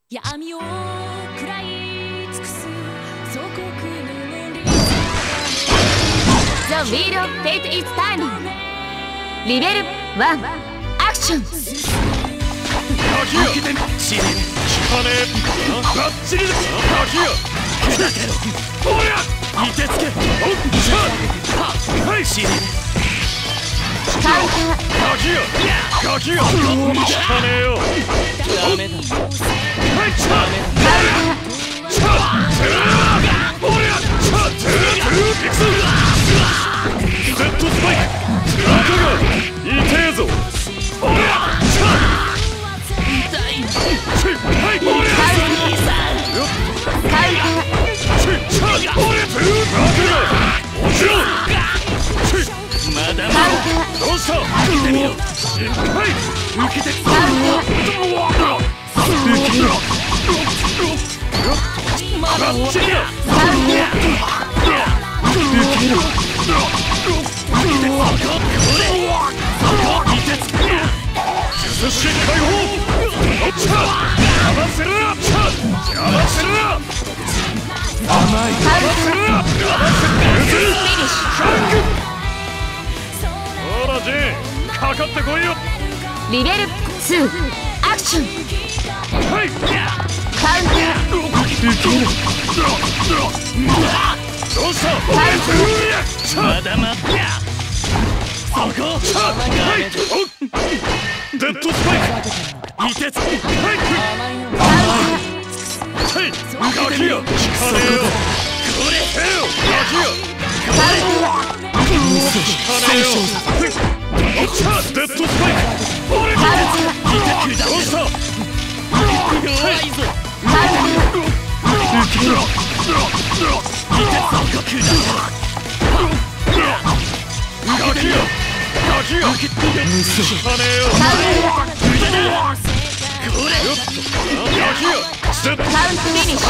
闇を食らい尽くす祖国のリ The wheel of fate is turning. Level 1 Action. 開けて血で効かねえバッチリだ鍵よ砕けろおりゃ凍てつけおっしゃはい血で鍵よ鍵よ効かねえよダメだはいチャチャおりゃチャトゥーいくぞゼットスパイク中が痛えぞおりゃチャはいおりゃまだまだどうした開けてみろはい受けて受けろまだ落ちるよ受けろ術式解放邪魔するな邪魔するな甘い邪魔するな邪魔するなほらジェンかかってこいよレベル2アクションはいカウンター受けるどうしたまだまだそこはいデッドスパイクいてつはいはいガキよ効かねえよこれせよガキよ効かねえよおっしゃデッドスパイク俺だいてくだどうした弱いぞ受けろいてつガキガキよガキよ効かねえよこれよガキよカウントフィニッ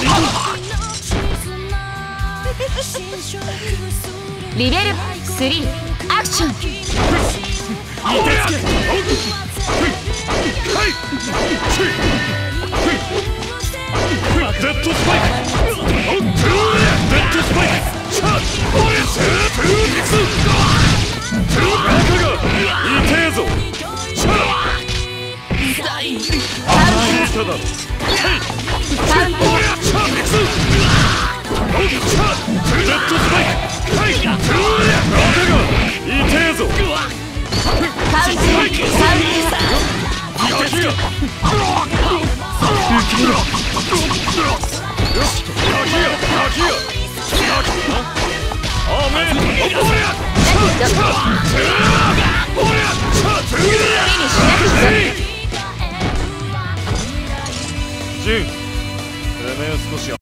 シュレベル3アクションいてつけはいデッドスパイクデッドスパイクシャッオレストゥーミス中が痛えぞシャッ痛い甘いただはいオレシャッミスおっシャッデッドスパイクはい中が痛えぞカウントガキよ受けろよしガキよガキよガキおめえおりゃジン、てめえ少し